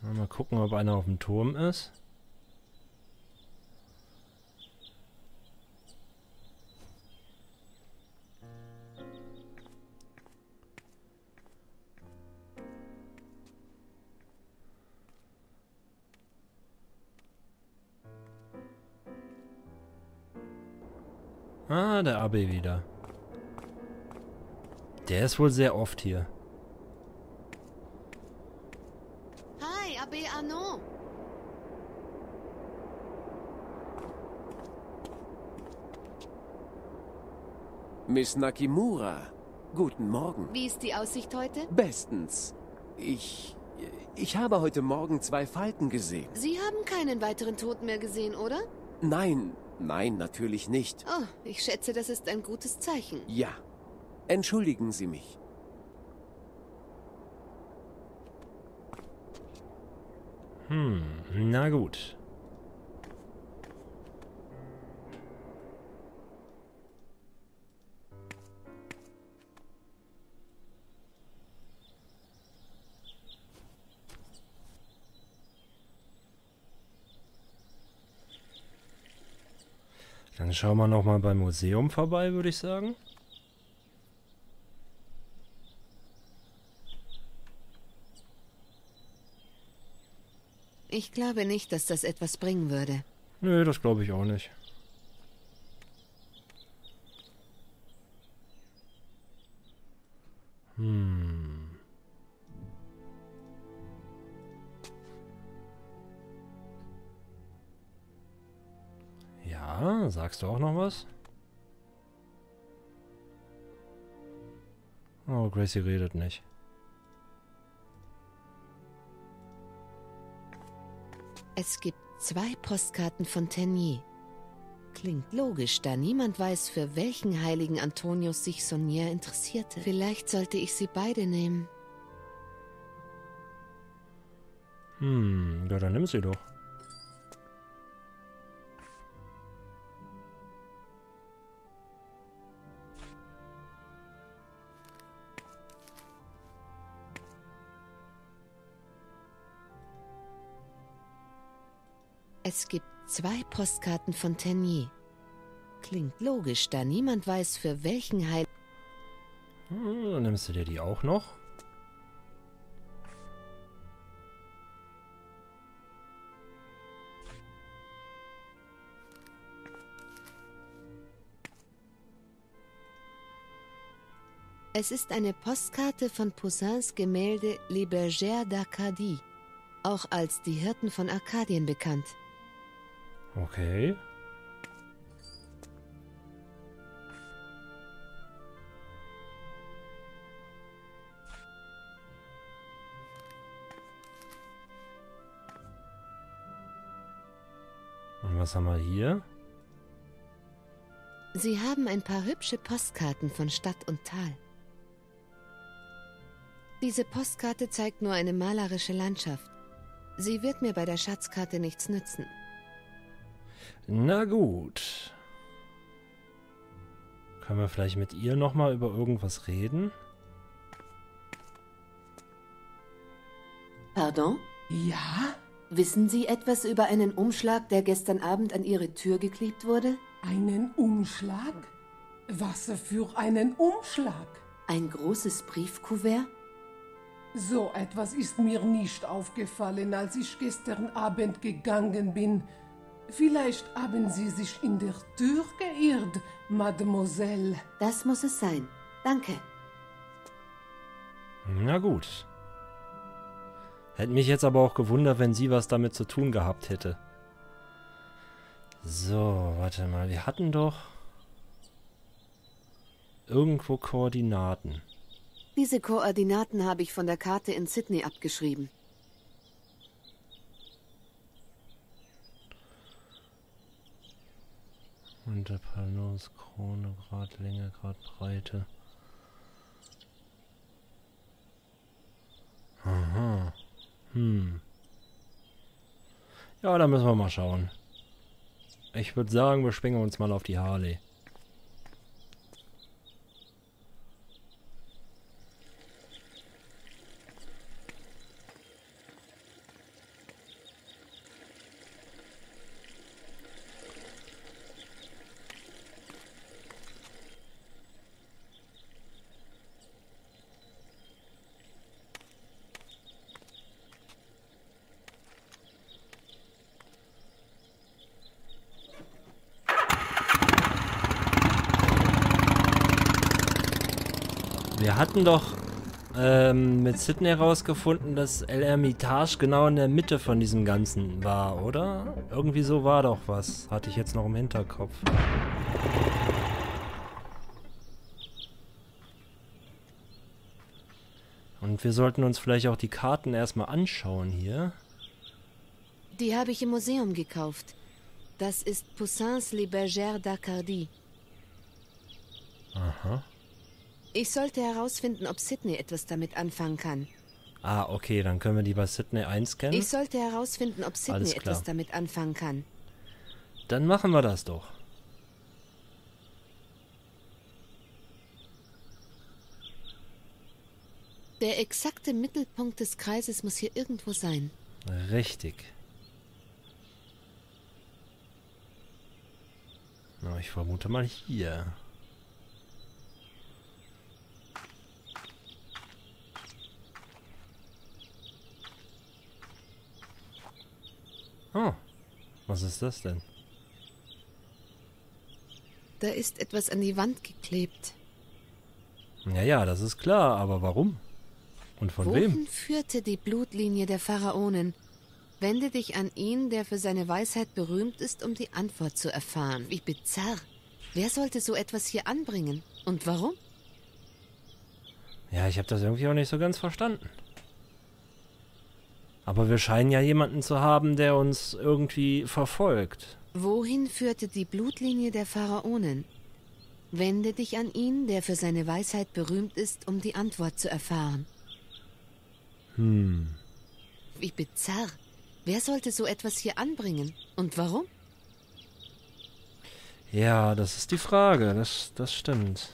Mal gucken, ob einer auf dem Turm ist. Ah, der Abbé wieder. Der ist wohl sehr oft hier. Hi, Abbé Arnaud. Miss Nakimura, guten Morgen. Wie ist die Aussicht heute? Bestens. Ich habe heute Morgen 2 Falken gesehen. Sie haben keinen weiteren Toten mehr gesehen, oder? Nein, natürlich nicht. Oh, ich schätze, das ist ein gutes Zeichen. Ja. Entschuldigen Sie mich. Na gut. Dann schauen wir noch mal beim Museum vorbei, würde ich sagen. Ich glaube nicht, dass das etwas bringen würde. Nö, das glaube ich auch nicht. Ja, sagst du auch noch was? Oh, Gracie redet nicht. Es gibt 2 Postkarten von Ternier. Klingt logisch, da niemand weiß, für welchen heiligen Antonius sich Saunier interessierte. Vielleicht sollte ich sie beide nehmen. Ja, dann nimm sie doch. Es gibt 2 Postkarten von Ternier. Klingt logisch, da niemand weiß, für welchen heiligen... Dann nimmst du dir die auch noch. Es ist eine Postkarte von Poussins Gemälde Les Bergères d'Arcadie, auch als die Hirten von Arkadien bekannt. Okay. Und was haben wir hier? Sie haben ein paar hübsche Postkarten von Stadt und Tal. Diese Postkarte zeigt nur eine malerische Landschaft. Sie wird mir bei der Schatzkarte nichts nützen. Na gut. Können wir vielleicht mit ihr nochmal über irgendwas reden? Pardon? Ja? Wissen Sie etwas über einen Umschlag, der gestern Abend an Ihre Tür geklebt wurde? Einen Umschlag? Was für einen Umschlag? Ein großes Briefkuvert? So etwas ist mir nicht aufgefallen, als ich gestern Abend gegangen bin. Vielleicht haben Sie sich in der Tür geirrt, Mademoiselle. Das muss es sein. Danke. Na gut. Hätte mich jetzt aber auch gewundert, wenn sie was damit zu tun gehabt hätte. So, warte mal. Wir hatten doch irgendwo Koordinaten. Diese Koordinaten habe ich von der Karte in Sydney abgeschrieben. Und der Panos, Krone, Grad Länge, Grad Breite. Aha. Ja, da müssen wir mal schauen. Ich würde sagen, wir schwingen uns mal auf die Harley. Wir hatten doch mit Sydney herausgefunden, dass El Hermitage genau in der Mitte von diesem Ganzen war, oder? Irgendwie so war doch was. Hatte ich jetzt noch im Hinterkopf. Und wir sollten uns vielleicht auch die Karten erstmal anschauen hier. Die habe ich im Museum gekauft. Das ist Poussins Les Bergères d'Arcadie. Aha. Ich sollte herausfinden, ob Sydney etwas damit anfangen kann. Ah, okay, dann können wir die bei Sydney einscannen. Ich sollte herausfinden, ob Sydney etwas damit anfangen kann. Dann machen wir das doch. Der exakte Mittelpunkt des Kreises muss hier irgendwo sein. Richtig. Na, ich vermute mal hier. Oh, was ist das denn? Da ist etwas an die Wand geklebt. Ja, das ist klar, aber warum? Und von wem? Wohin führte die Blutlinie der Pharaonen? Wende dich an ihn, der für seine Weisheit berühmt ist, um die Antwort zu erfahren. Wie bizarr. Wer sollte so etwas hier anbringen? Und warum? Ja, ich habe das irgendwie auch nicht so ganz verstanden. Aber wir scheinen ja jemanden zu haben, der uns irgendwie verfolgt. Wohin führte die Blutlinie der Pharaonen? Wende dich an ihn, der für seine Weisheit berühmt ist, um die Antwort zu erfahren. Wie bizarr. Wer sollte so etwas hier anbringen? Und warum? Ja, das ist die Frage. Das stimmt.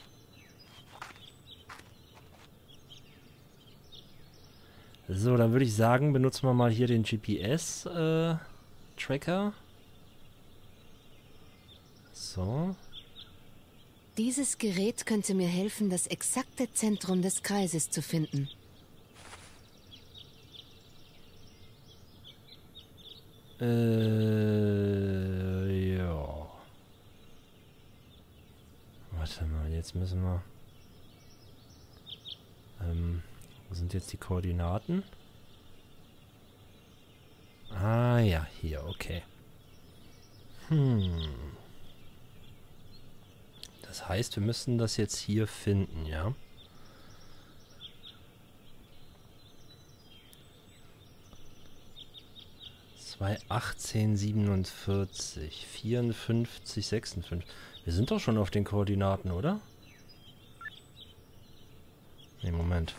So, dann würde ich sagen, benutzen wir mal hier den GPS-Tracker. So. Dieses Gerät könnte mir helfen, das exakte Zentrum des Kreises zu finden. Ja. Warte mal, jetzt müssen wir... wo sind jetzt die Koordinaten? Ah ja, hier, okay. Das heißt, wir müssen das jetzt hier finden, ja? Bei 1847, 54, 56. Wir sind doch schon auf den Koordinaten, oder? Nee, Moment.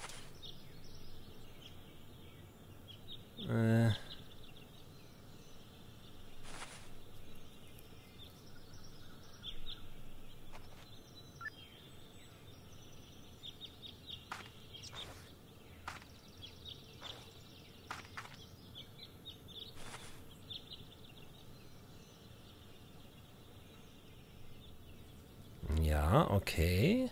Ja, okay.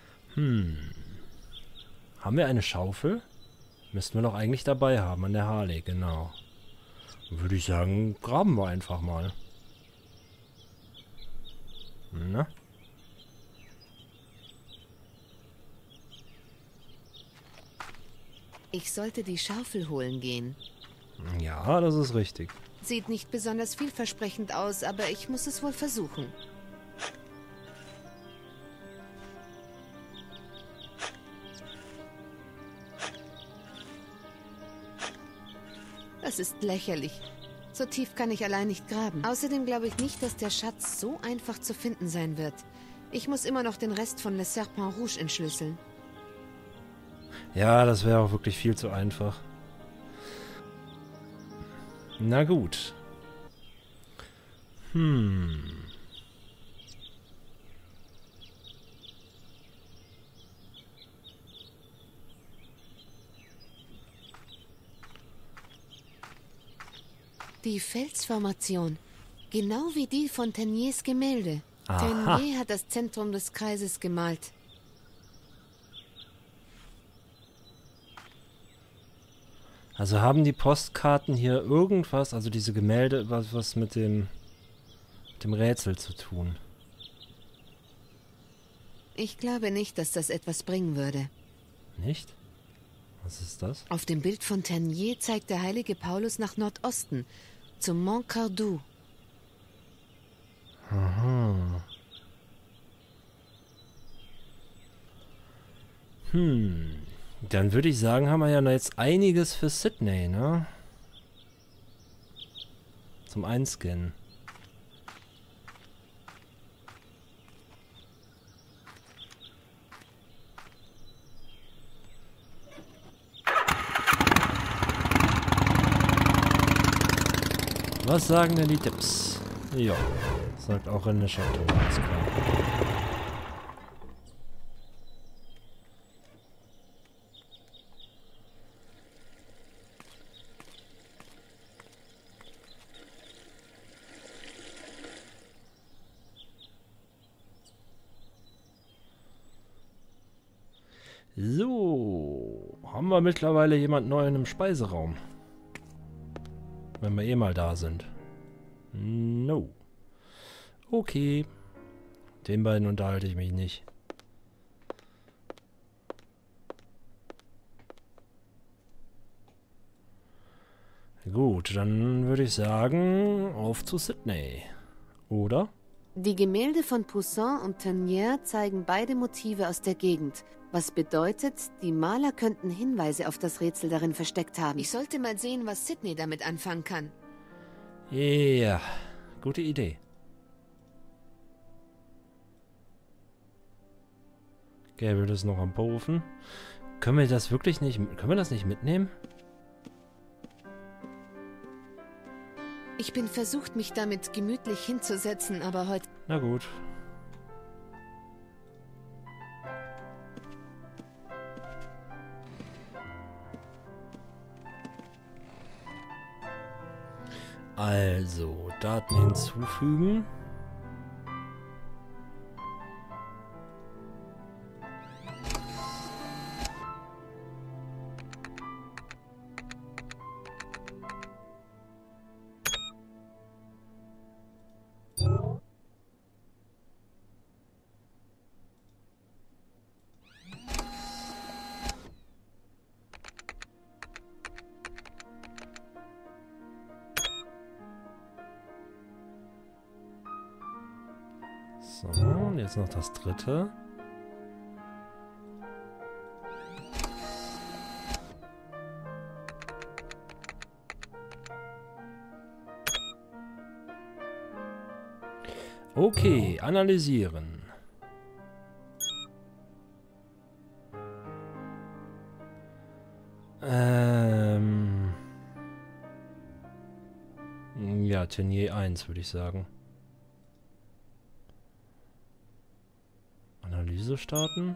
Haben wir eine Schaufel? Müssten wir doch eigentlich dabei haben an der Harley, genau. Würde ich sagen, graben wir einfach mal. Na? Ich sollte die Schaufel holen gehen. Ja, das ist richtig. Sieht nicht besonders vielversprechend aus, aber ich muss es wohl versuchen. Das ist lächerlich. So tief kann ich allein nicht graben. Außerdem glaube ich nicht, dass der Schatz so einfach zu finden sein wird. Ich muss immer noch den Rest von Le Serpent Rouge entschlüsseln. Ja, das wäre auch wirklich viel zu einfach. Na gut. Die Felsformation. Genau wie die von Tenniers Gemälde. Aha. Tenier hat das Zentrum des Kreises gemalt. Also haben die Postkarten hier irgendwas, also diese Gemälde, was mit dem Rätsel zu tun? Ich glaube nicht, dass das etwas bringen würde. Nicht? Was ist das? Auf dem Bild von Ternier zeigt der heilige Paulus nach Nordosten, zum Mont Cardoux. Aha. Dann würde ich sagen, haben wir ja jetzt einiges für Sydney, ne? Zum Einscannen. Was sagen denn die Tipps? Ja, sagt auch in der Chateau, alles klar. So, haben wir mittlerweile jemand Neuen im Speiseraum? Wenn wir eh mal da sind. No. Okay. Den beiden unterhalte ich mich nicht. Gut, dann würde ich sagen, auf zu Sydney. Oder? Die Gemälde von Poussin und Teniers zeigen beide Motive aus der Gegend, was bedeutet, die Maler könnten Hinweise auf das Rätsel darin versteckt haben. Ich sollte mal sehen, was Sydney damit anfangen kann. Ja, gute Idee. Gabriel ist noch am Pofen. Können wir das wirklich nicht... Können wir das nicht mitnehmen? Ich bin versucht, mich damit gemütlich hinzusetzen, aber heute... Na gut. Also, Daten hinzufügen. So, und jetzt noch das dritte. Okay, analysieren. Ja, Tenier 1 würde ich sagen. Analyse starten.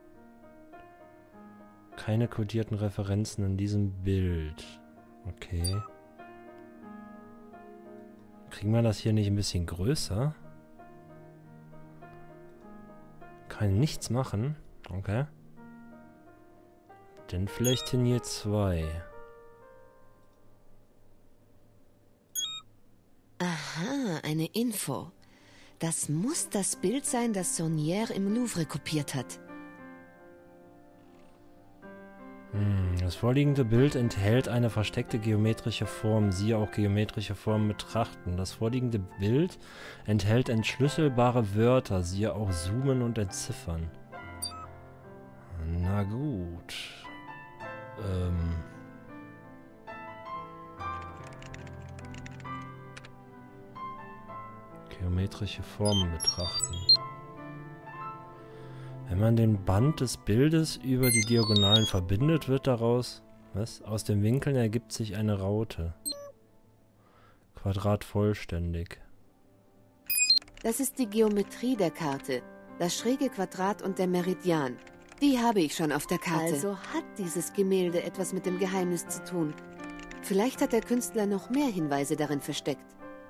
Keine kodierten Referenzen in diesem Bild. Okay. Kriegen wir das hier nicht ein bisschen größer? Kann nichts machen. Okay. Dann vielleicht Tenier 2. Aha, eine Info. Das muss das Bild sein, das Saunière im Louvre kopiert hat. Das vorliegende Bild enthält eine versteckte geometrische Form. Siehe auch geometrische Formen betrachten. Das vorliegende Bild enthält entschlüsselbare Wörter. Siehe auch zoomen und entziffern. Na gut. Geometrische Formen betrachten. Wenn man den Band des Bildes über die Diagonalen verbindet, wird daraus... Was? Aus den Winkeln ergibt sich eine Raute. Quadrat vollständig. Das ist die Geometrie der Karte, das schräge Quadrat und der Meridian. Die habe ich schon auf der Karte. Also hat dieses Gemälde etwas mit dem Geheimnis zu tun. Vielleicht hat der Künstler noch mehr Hinweise darin versteckt.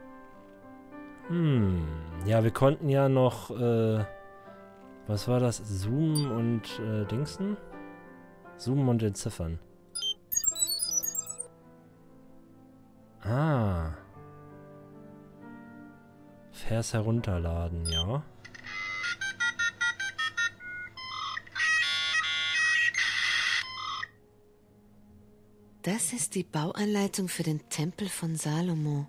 Ja, wir konnten ja noch, was war das? Zoomen und, Dingsen? Zoomen und entziffern. Ah. Vers herunterladen, ja. Das ist die Bauanleitung für den Tempel von Salomo.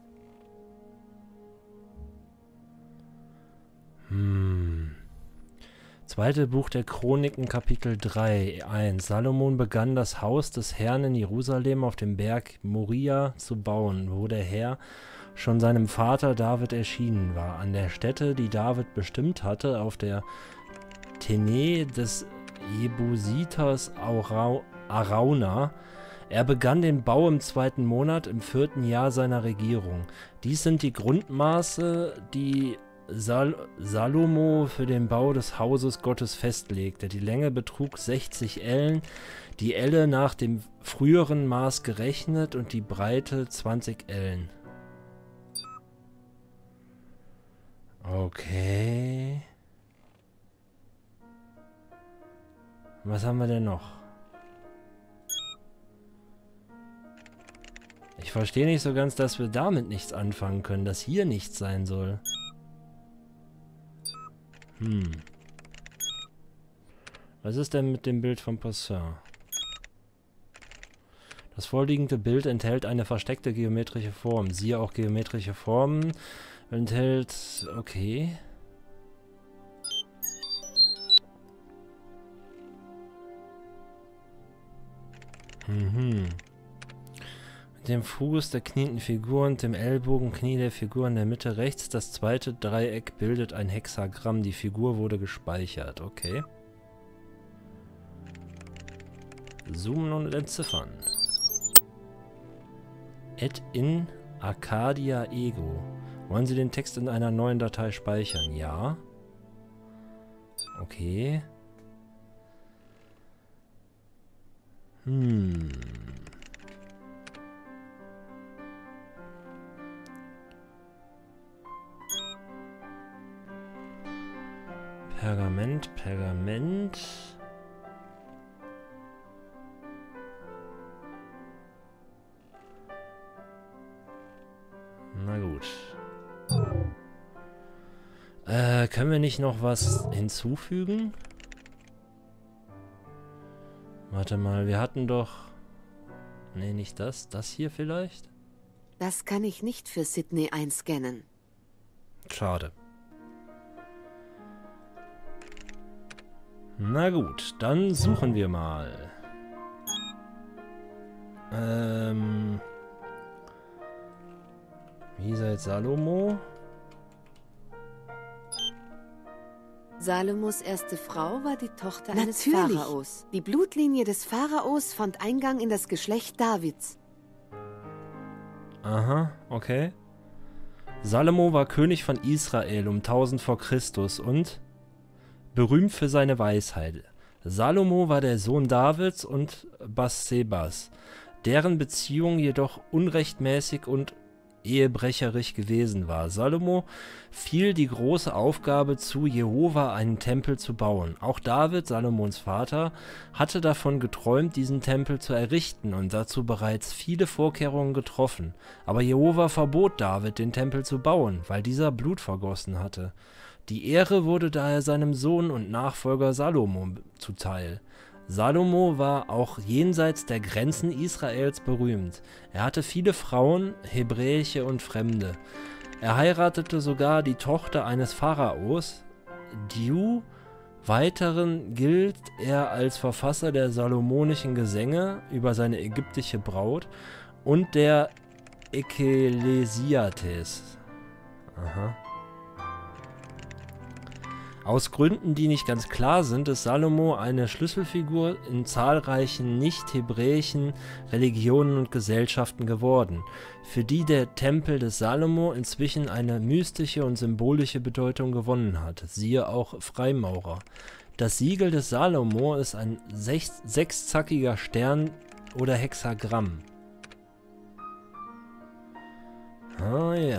Zweite Buch der Chroniken, Kapitel 3, 1. Salomon begann das Haus des Herrn in Jerusalem auf dem Berg Moria zu bauen, wo der Herr schon seinem Vater David erschienen war, an der Stätte, die David bestimmt hatte, auf der Tene des Jebusiters Arauna. Er begann den Bau im 2. Monat, im 4. Jahr seiner Regierung. Dies sind die Grundmaße, die Salomo für den Bau des Hauses Gottes festlegte. Die Länge betrug 60 Ellen, die Elle nach dem früheren Maß gerechnet und die Breite 20 Ellen. Okay. Was haben wir denn noch? Ich verstehe nicht so ganz, dass wir damit nichts anfangen können, dass hier nichts sein soll. Was ist denn mit dem Bild von Poussin? Das vorliegende Bild enthält eine versteckte geometrische Form. Siehe auch geometrische Formen. Enthält... Okay. Mit dem Fuß der knienden Figur und dem Ellbogenknie der Figur in der Mitte rechts. Das zweite Dreieck bildet ein Hexagramm. Die Figur wurde gespeichert. Okay. Zoomen und entziffern. Add in Arcadia Ego. Wollen Sie den Text in einer neuen Datei speichern? Ja. Okay. Pergament. Na gut. Können wir nicht noch was hinzufügen? Warte mal, wir hatten doch... Nee, nicht das. Das hier vielleicht? Das kann ich nicht für Sydney einscannen. Schade. Na gut, dann suchen wir mal. Wie seid Salomo? Salomos erste Frau war die Tochter eines Pharaos. Die Blutlinie des Pharaos fand Eingang in das Geschlecht Davids. Aha, okay. Salomo war König von Israel um 1000 vor Christus und berühmt für seine Weisheit. Salomo war der Sohn Davids und Bathsebas, deren Beziehung jedoch unrechtmäßig und ehebrecherisch gewesen war. Salomo fiel die große Aufgabe zu, Jehova einen Tempel zu bauen. Auch David, Salomons Vater, hatte davon geträumt, diesen Tempel zu errichten und dazu bereits viele Vorkehrungen getroffen. Aber Jehova verbot David, den Tempel zu bauen, weil dieser Blut vergossen hatte. Die Ehre wurde daher seinem Sohn und Nachfolger Salomo zuteil. Salomo war auch jenseits der Grenzen Israels berühmt. Er hatte viele Frauen, hebräische und Fremde. Er heiratete sogar die Tochter eines Pharaos, Diu. Weiteren gilt er als Verfasser der salomonischen Gesänge über seine ägyptische Braut und der Ekklesiastes. Aha. Aus Gründen, die nicht ganz klar sind, ist Salomo eine Schlüsselfigur in zahlreichen nicht-hebräischen Religionen und Gesellschaften geworden, für die der Tempel des Salomo inzwischen eine mystische und symbolische Bedeutung gewonnen hat. Siehe auch Freimaurer. Das Siegel des Salomo ist ein sechszackiger Stern oder Hexagramm. Ah ja.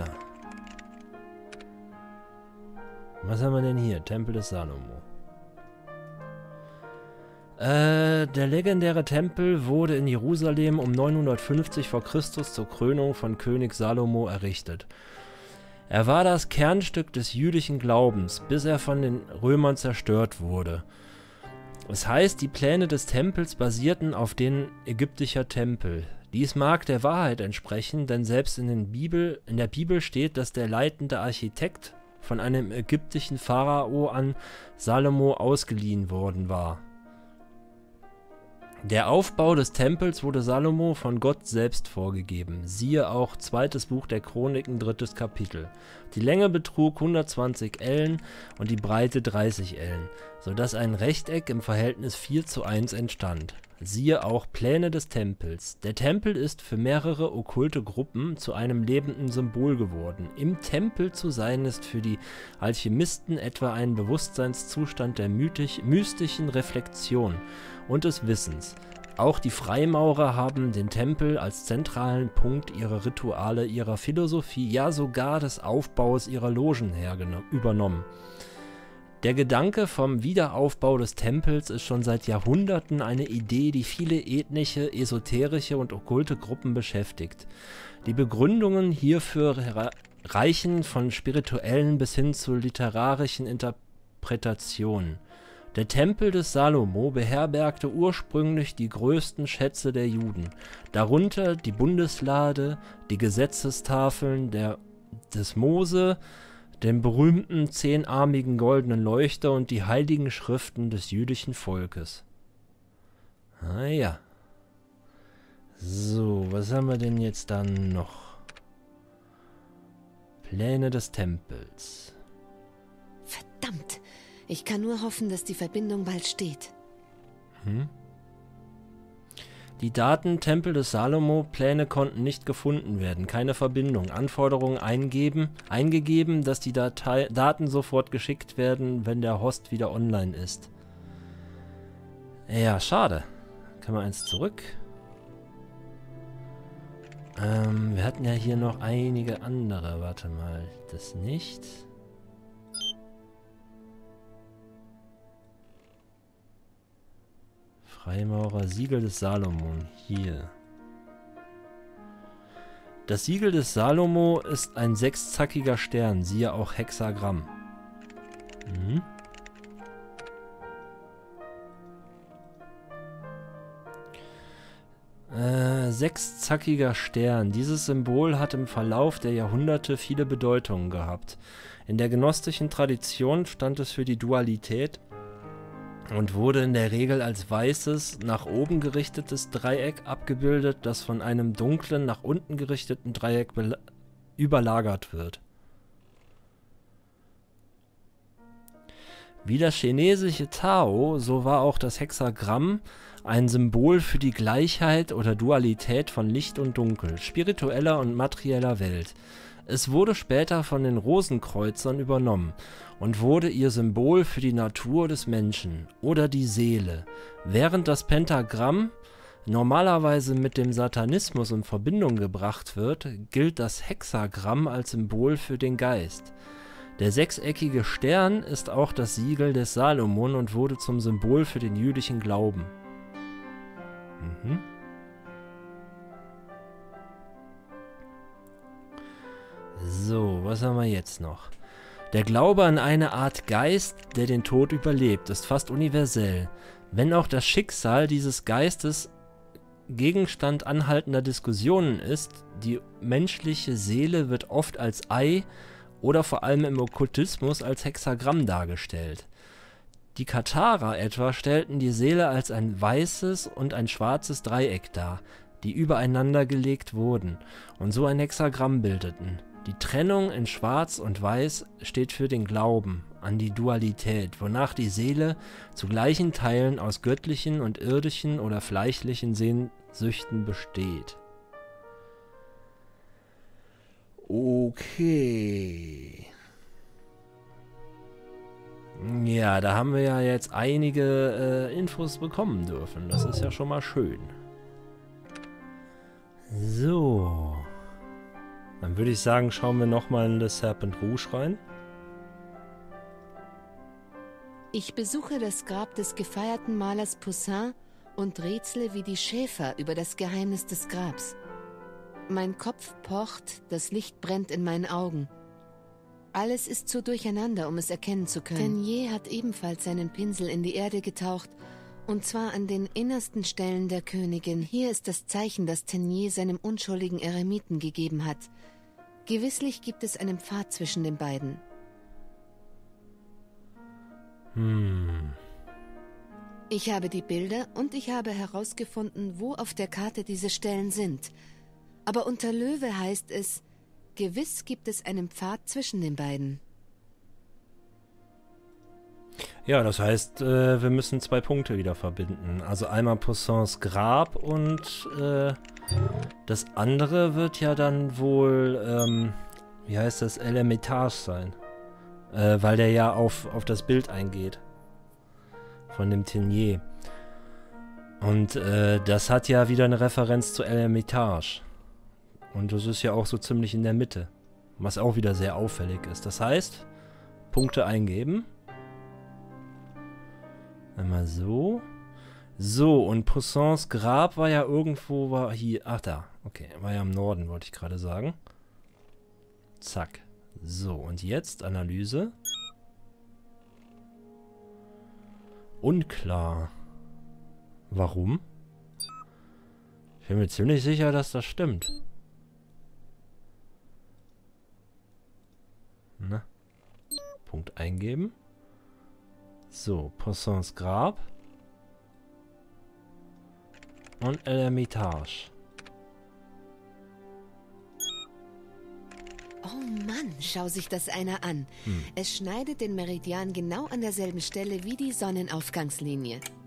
Was haben wir denn hier? Tempel des Salomo. Der legendäre Tempel wurde in Jerusalem um 950 vor Christus zur Krönung von König Salomo errichtet. Er war das Kernstück des jüdischen Glaubens, bis er von den Römern zerstört wurde. Es heißt, die Pläne des Tempels basierten auf den ägyptischen Tempel. Dies mag der Wahrheit entsprechen, denn selbst in der Bibel steht, dass der leitende Architekt von einem ägyptischen Pharao an Salomo ausgeliehen worden war. Der Aufbau des Tempels wurde Salomo von Gott selbst vorgegeben. Siehe auch 2. Buch der Chroniken, 3. Kapitel. Die Länge betrug 120 Ellen und die Breite 30 Ellen, sodass ein Rechteck im Verhältnis 4:1 entstand. Siehe auch Pläne des Tempels. Der Tempel ist für mehrere okkulte Gruppen zu einem lebenden Symbol geworden. Im Tempel zu sein ist für die Alchemisten etwa ein Bewusstseinszustand der mystischen Reflexion und des Wissens. Auch die Freimaurer haben den Tempel als zentralen Punkt ihrer Rituale, ihrer Philosophie, ja sogar des Aufbaus ihrer Logen übernommen. Der Gedanke vom Wiederaufbau des Tempels ist schon seit Jahrhunderten eine Idee, die viele ethnische, esoterische und okkulte Gruppen beschäftigt. Die Begründungen hierfür reichen von spirituellen bis hin zu literarischen Interpretationen. Der Tempel des Salomo beherbergte ursprünglich die größten Schätze der Juden, darunter die Bundeslade, die Gesetzestafeln des Mose, den berühmten 10-armigen goldenen Leuchter und die heiligen Schriften des jüdischen Volkes. Ah ja. So, was haben wir denn jetzt dann noch? Pläne des Tempels. Verdammt! Ich kann nur hoffen, dass die Verbindung bald steht. Die Daten Tempel des Salomo, Pläne konnten nicht gefunden werden, keine Verbindung, Anforderungen eingegeben, dass die Daten sofort geschickt werden, wenn der Host wieder online ist. Ja, schade. Können wir eins zurück? Wir hatten ja hier noch einige andere, warte mal, das nicht. Freimaurer, Siegel des Salomon, hier. Das Siegel des Salomo ist ein sechszackiger Stern, siehe auch Hexagramm. Sechszackiger Stern. Dieses Symbol hat im Verlauf der Jahrhunderte viele Bedeutungen gehabt. In der gnostischen Tradition stand es für die Dualität und wurde in der Regel als weißes, nach oben gerichtetes Dreieck abgebildet, das von einem dunklen, nach unten gerichteten Dreieck überlagert wird. Wie das chinesische Tao, so war auch das Hexagramm ein Symbol für die Gleichheit oder Dualität von Licht und Dunkel, spiritueller und materieller Welt. Es wurde später von den Rosenkreuzern übernommen und wurde ihr Symbol für die Natur des Menschen oder die Seele. Während das Pentagramm normalerweise mit dem Satanismus in Verbindung gebracht wird, gilt das Hexagramm als Symbol für den Geist. Der sechseckige Stern ist auch das Siegel des Salomon und wurde zum Symbol für den jüdischen Glauben. So, was haben wir jetzt noch? Der Glaube an eine Art Geist, der den Tod überlebt, ist fast universell, wenn auch das Schicksal dieses Geistes Gegenstand anhaltender Diskussionen ist. Die menschliche Seele wird oft als Ei oder vor allem im Okkultismus als Hexagramm dargestellt. Die Katharer etwa stellten die Seele als ein weißes und ein schwarzes Dreieck dar, die übereinander gelegt wurden und so ein Hexagramm bildeten. Die Trennung in Schwarz und Weiß steht für den Glauben an die Dualität, wonach die Seele zu gleichen Teilen aus göttlichen und irdischen oder fleischlichen Sehnsüchten besteht. Okay. Ja, da haben wir ja jetzt einige Infos bekommen dürfen. Das ist ja schon mal schön. So. Dann würde ich sagen, schauen wir nochmal in das Serpent Rouge rein. Ich besuche das Grab des gefeierten Malers Poussin und rätsle wie die Schäfer über das Geheimnis des Grabs. Mein Kopf pocht, das Licht brennt in meinen Augen. Alles ist zu durcheinander, um es erkennen zu können. Tenier hat ebenfalls seinen Pinsel in die Erde getaucht Und zwar an den innersten Stellen der Königin. Hier ist das Zeichen, das Tenier seinem unschuldigen Eremiten gegeben hat. Gewisslich gibt es einen Pfad zwischen den beiden. Ich habe die Bilder und ich habe herausgefunden, wo auf der Karte diese Stellen sind. Aber unter Löwe heißt es, gewiss gibt es einen Pfad zwischen den beiden. Ja, das heißt, wir müssen 2 Punkte wieder verbinden. Also einmal Poussins Grab und das andere wird ja dann wohl, wie heißt das, L'Ermitage sein. Weil der ja auf das Bild eingeht. Von dem Tenier. Und das hat ja wieder eine Referenz zu L'Ermitage. Und das ist ja auch so ziemlich in der Mitte. Was auch wieder sehr auffällig ist. Das heißt, Punkte eingeben. Einmal so. So, und Poussins Grab war ja irgendwo, war hier, ach da, okay, war ja im Norden, wollte ich gerade sagen. Zack. So, und jetzt Analyse. Unklar. Warum? Ich bin mir ziemlich sicher, dass das stimmt. Na. Punkt eingeben. So, Poussins Grab. Und L'Ermitage. Oh Mann, schau sich das einer an. Es schneidet den Meridian genau an derselben Stelle wie die Sonnenaufgangslinie.